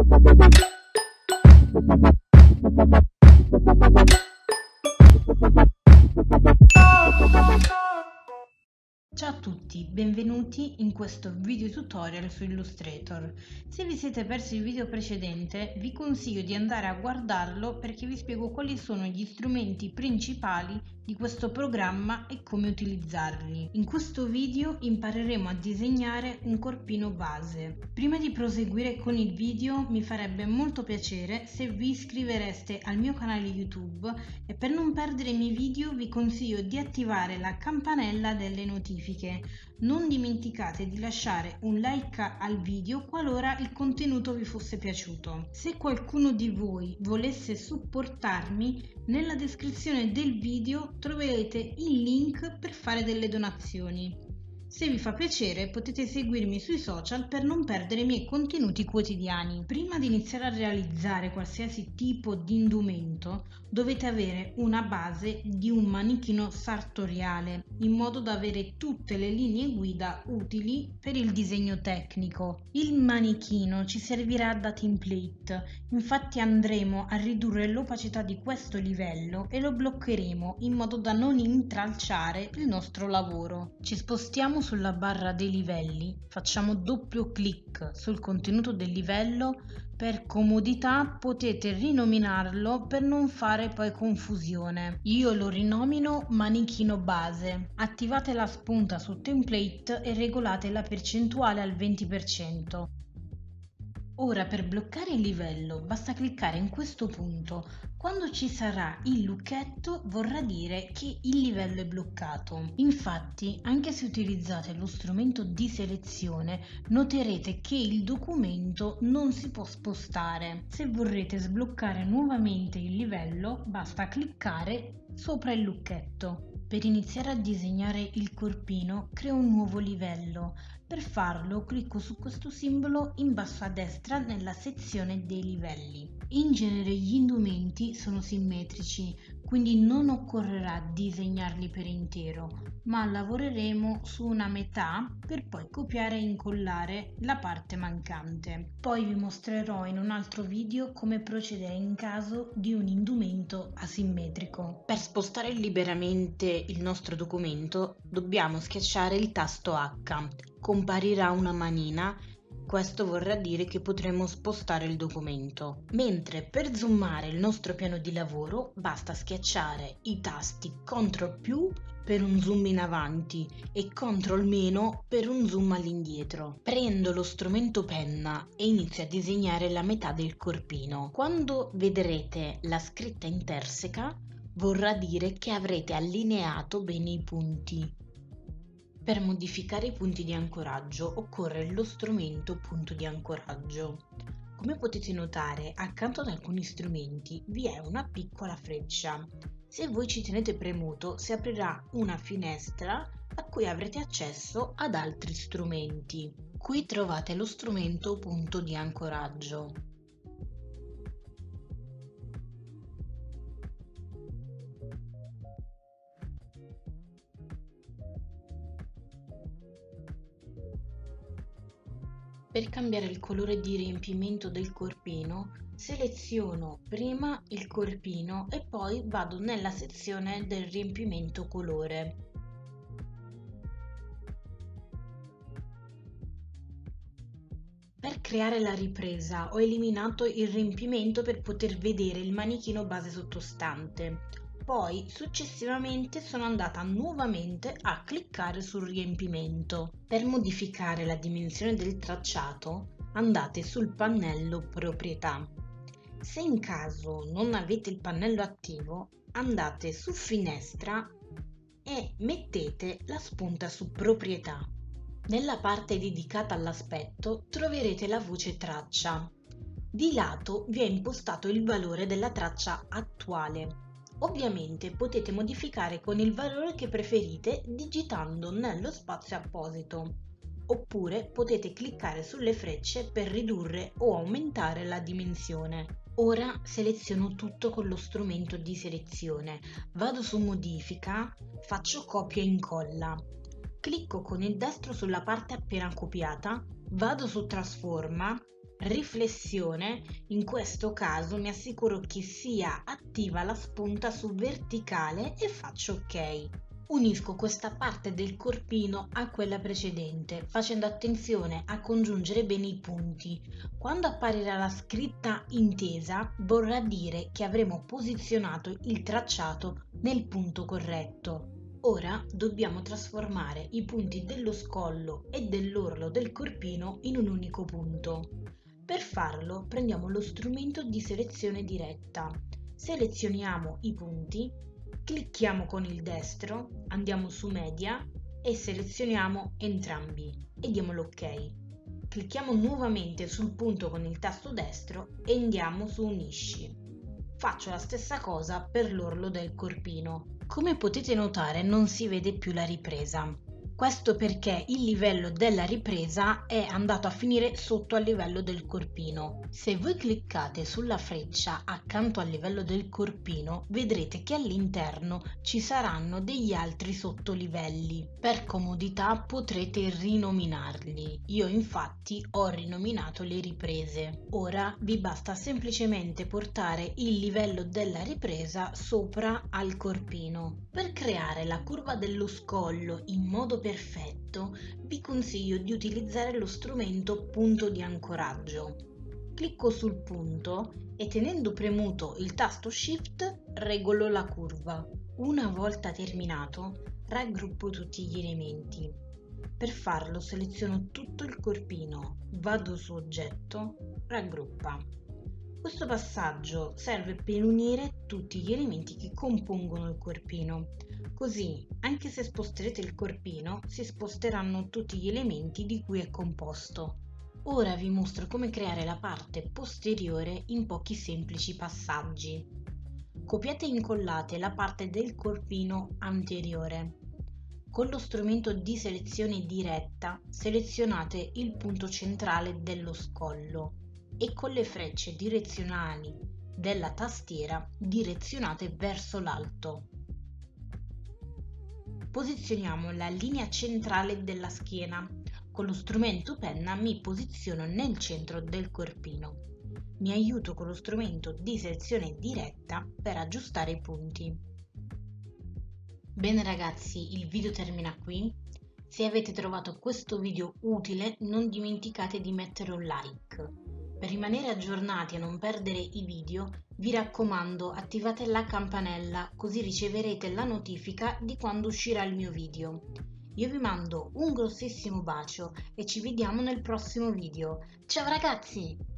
Ciao a tutti, benvenuti in questo video tutorial su Illustrator. Se vi siete persi il video precedente, vi consiglio di andare a guardarlo perché vi spiego quali sono gli strumenti principali di questo programma e come utilizzarli. In questo video impareremo a disegnare un corpino base. Prima di proseguire con il video mi farebbe molto piacere se vi iscrivereste al mio canale YouTube e per non perdere i miei video vi consiglio di attivare la campanella delle notifiche. Non dimenticate di lasciare un like al video qualora il contenuto vi fosse piaciuto. Se qualcuno di voi volesse supportarmi, nella descrizione del video troverete il link per fare delle donazioni. Se vi fa piacere potete seguirmi sui social per non perdere i miei contenuti quotidiani. Prima di iniziare a realizzare qualsiasi tipo di indumento dovete avere una base di un manichino sartoriale in modo da avere tutte le linee guida utili per il disegno tecnico. Il manichino ci servirà da template, infatti andremo a ridurre l'opacità di questo livello e lo bloccheremo in modo da non intralciare il nostro lavoro. Ci spostiamo sulla barra dei livelli, facciamo doppio clic sul contenuto del livello. Per comodità potete rinominarlo per non fare poi confusione. Io lo rinomino manichino base. Attivate la spunta su template e regolate la percentuale al 20%. Ora per bloccare il livello basta cliccare in questo punto. Quando ci sarà il lucchetto vorrà dire che il livello è bloccato. Infatti, anche se utilizzate lo strumento di selezione, noterete che il documento non si può spostare. Se vorrete sbloccare nuovamente il livello, basta cliccare sopra il lucchetto. Per iniziare a disegnare il corpino, creo un nuovo livello. Per farlo clicco su questo simbolo in basso a destra nella sezione dei livelli. In genere gli indumenti sono simmetrici, quindi non occorrerà disegnarli per intero, ma lavoreremo su una metà per poi copiare e incollare la parte mancante. Poi vi mostrerò in un altro video come procedere in caso di un indumento asimmetrico. Per spostare liberamente il nostro documento dobbiamo schiacciare il tasto H. Comparirà una manina. Questo vorrà dire che potremo spostare il documento, mentre per zoomare il nostro piano di lavoro basta schiacciare i tasti CTRL+ per un zoom in avanti e CTRL- per un zoom all'indietro. Prendo lo strumento penna e inizio a disegnare la metà del corpino. Quando vedrete la scritta interseca vorrà dire che avrete allineato bene i punti. Per modificare i punti di ancoraggio occorre lo strumento punto di ancoraggio. Come potete notare, accanto ad alcuni strumenti vi è una piccola freccia. Se voi ci tenete premuto, si aprirà una finestra a cui avrete accesso ad altri strumenti. Qui trovate lo strumento punto di ancoraggio. Per cambiare il colore di riempimento del corpino, seleziono prima il corpino e poi vado nella sezione del riempimento colore. Per creare la ripresa ho eliminato il riempimento per poter vedere il manichino base sottostante. Poi successivamente sono andata nuovamente a cliccare sul riempimento. Per modificare la dimensione del tracciato andate sul pannello proprietà. Se in caso non avete il pannello attivo andate su finestra e mettete la spunta su proprietà. Nella parte dedicata all'aspetto troverete la voce traccia. Di lato vi è impostato il valore della traccia attuale. Ovviamente potete modificare con il valore che preferite digitando nello spazio apposito, oppure potete cliccare sulle frecce per ridurre o aumentare la dimensione. Ora seleziono tutto con lo strumento di selezione, vado su modifica, faccio copia e incolla. Clicco con il destro sulla parte appena copiata, vado su trasforma riflessione, in questo caso mi assicuro che sia attiva la spunta su verticale e faccio ok. Unisco questa parte del corpino a quella precedente, facendo attenzione a congiungere bene i punti. Quando apparirà la scritta intesa, vorrà dire che avremo posizionato il tracciato nel punto corretto. Ora dobbiamo trasformare i punti dello scollo e dell'orlo del corpino in un unico punto. Per farlo prendiamo lo strumento di selezione diretta, selezioniamo i punti, clicchiamo con il destro, andiamo su media e selezioniamo entrambi e diamo l'ok. Clicchiamo nuovamente sul punto con il tasto destro e andiamo su unisci. Faccio la stessa cosa per l'orlo del corpino. Come potete notare non si vede più la ripresa. Questo perché il livello della ripresa è andato a finire sotto al livello del corpino. Se voi cliccate sulla freccia accanto al livello del corpino, vedrete che all'interno ci saranno degli altri sottolivelli. Per comodità potrete rinominarli. Io infatti ho rinominato le riprese. Ora vi basta semplicemente portare il livello della ripresa sopra al corpino. Per creare la curva dello scollo in modo perfetto, vi consiglio di utilizzare lo strumento punto di ancoraggio. Clicco sul punto e tenendo premuto il tasto Shift regolo la curva. Una volta terminato, raggruppo tutti gli elementi. Per farlo seleziono tutto il corpino, vado su Oggetto, raggruppa. Questo passaggio serve per unire tutti gli elementi che compongono il corpino. Così, anche se sposterete il corpino, si sposteranno tutti gli elementi di cui è composto. Ora vi mostro come creare la parte posteriore in pochi semplici passaggi. Copiate e incollate la parte del corpino anteriore. Con lo strumento di selezione diretta, selezionate il punto centrale dello scollo e con le frecce direzionali della tastiera direzionate verso l'alto. Posizioniamo la linea centrale della schiena. Con lo strumento penna mi posiziono nel centro del corpino. Mi aiuto con lo strumento di selezione diretta per aggiustare i punti. Bene ragazzi, il video termina qui. Se avete trovato questo video utile, non dimenticate di mettere un like. Per rimanere aggiornati e non perdere i video, vi raccomando attivate la campanella così riceverete la notifica di quando uscirà il mio video. Io vi mando un grossissimo bacio e ci vediamo nel prossimo video. Ciao ragazzi!